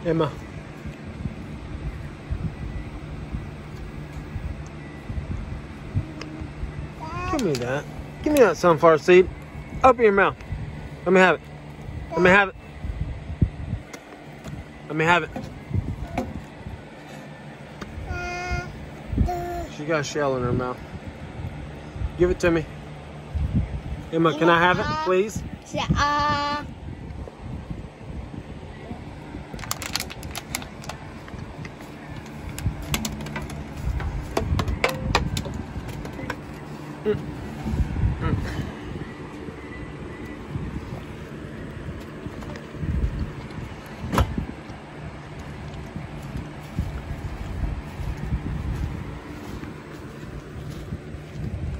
Emma. Give me that. Give me that sunflower seed. Open your mouth. Let me have it. Let me have it. Let me have it. She got a shell in her mouth. Give it to me. Emma, can I have it, please?